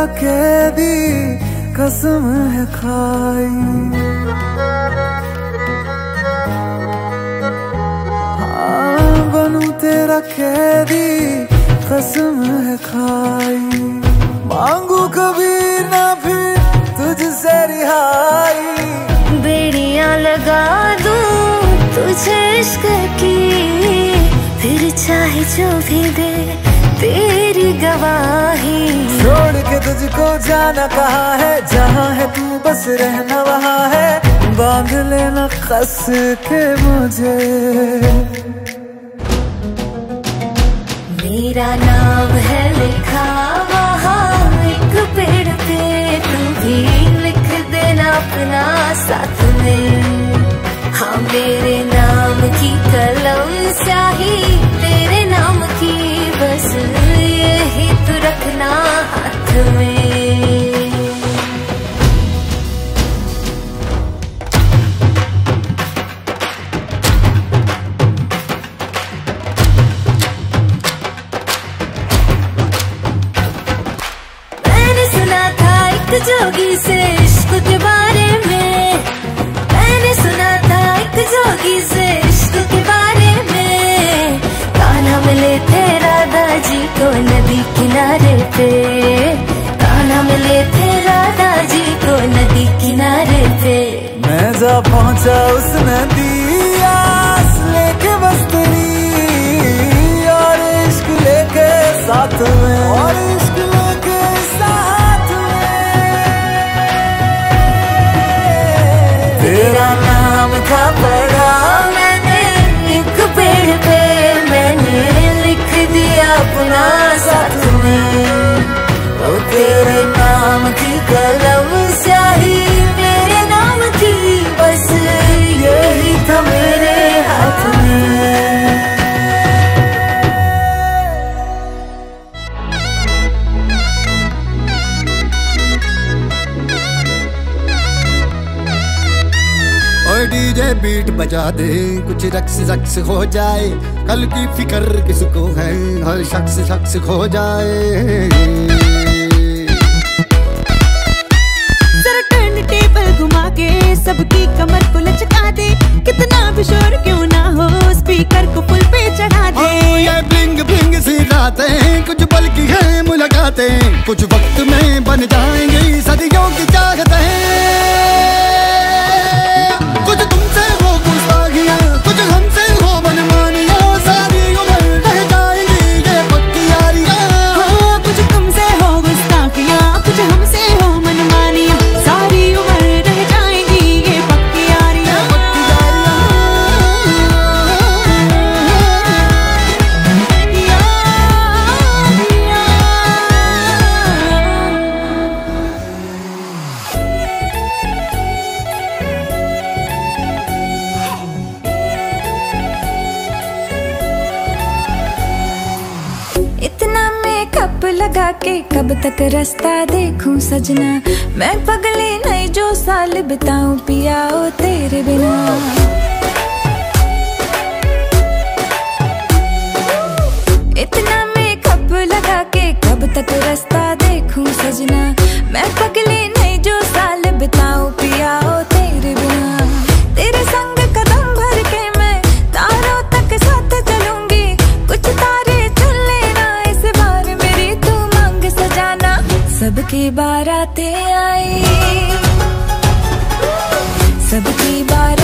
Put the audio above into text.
तेरा कैदी कसम है खाई। हाँ बनूं तेरा कैदी कसम है खाई। मांगू कभी ना फिर तुझसे रिहाई। बेड़ियां लगा दूं तुझे इश्क की, फिर चाहे जो भी दे तेरी गवाही। छोड़ के तुझको जाना कहाँ है, जहाँ है तू बस रहना वहाँ है। बांध लेना कस के मुझे। मेरा नाम है लिखा वहाँ एक पेड़ पे, तू भी लिख देना अपना साथ में। हाँ मेरे नाम की कलम स्याही तेरे नाम की, बस यही तू रखना हाथ में। मैंने सुना था एक जोगी से इश्क के बारे में, मैंने सुना था एक जोगी से इश्क के बारे में। कान्हा मिले थे राधा जी को नदी किनारे पे, कान्हा मिले थे राधा जी को नदी किनारे पे। मैं जा पहुंचा उस नदी आस लेके बस तेरी, और इश्क लेके साथ में, और इश्क लेके साथ में। तेरा नाम था पढ़ा मैंने एक पेड़ पे, मैंने लिख दिया अपना साथ में। ओ तेरे नाम की कलम स्याही मेरे नाम की, बस यही था मेरे हाथ में। और डीजे बीट बजा दे, कुछ रक्स रक्स हो जाए। कल की फिक्र किसको है, हर शख्स शख्स खो जाए। जरा टर्न टेबल घुमा के सबकी कमर को लचका दे। कितना भी शोर क्यों ना हो, स्पीकर को फुल पे चढ़ा दे। ये ब्लिंग ब्लिंग सी रातें कुछ पल की है मुलाकातें, कुछ वक्त में बन जाएंगी सदियों की चाहतें। कुछ तुमसे हो गुस्ताखियां, कुछ हमसे हो मनमानियां, सारी उम्र रह जाएंगी ये पक्की यारियां। हाँ, कुछ तुमसे हो गुस्ताखियां, कुछ हमसे हो मनमानियां, सारी उम्र रह जाएंगी ये पक्की यारियां। इतना मेकअप लगा के कब तक रास्ता देखूं सजना। मैं पगली नहीं जो साल बिताऊं पिया ओ तेरे बिना। इतना मेकअप लगा के कब तक रास्ता देखूं सजना। मैं पगली नहीं जो साल बिताऊं पिया ओ तेरे बिना। तेरे संग कदम भर के मैं तारों तक साथ चलूंगी। कुछ तारे चुन लेना इस बार मेरी तू मांग सजाना। सबकी बारातें आई, सबकी बारातें